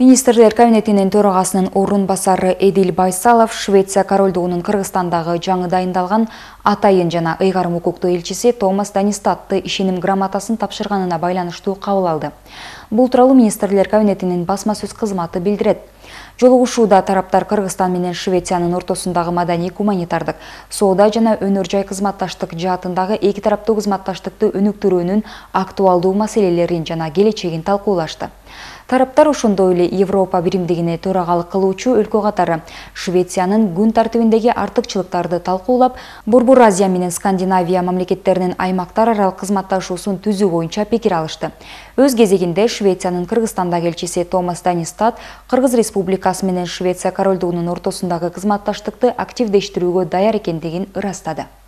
Министрлер кабинетинин төрагасынын орун басары Эдил Байсалов Швеция королдугунун Кыргызстандагы жаңы дайындалган атайын жана ыйгарым укуктуу элчиси Томас Данистатты ишеним грамотасын тапшырганына байланыштуу кабыл алды. Бул тууралуу Министрлер кабинетинин басма сөз кызматы билдирет. Жолугушууда тараптар Кыргызстан менен Швециянын ортосундагы маданий, гуманитардык, соода жана өнөр жай кызматташтык жаатындагы эки тараптуу кызматташтыкты өнүктүрүүнүн актуалдуу маселелерин жана келечегин талкуулашты. Тараптар ошондой эле Европа биримдигине төрагалык кылуучу өлкө катары Швециянын күн тартибиндеги артыкчылыктарды талкуулап, Борбор Азия менен Скандинавия мамлекеттеринин аймактар аралык кызматташуусун түзүү боюнча пикир алышты. Өз кезегинде Швециянын Кыргызстандагы элчиси Томас Данистат Кыргыз Республикасы менен Швеция королдугунун ортосундагы кызматташтыкты активдештирүүгө даяр экендигин ырастады.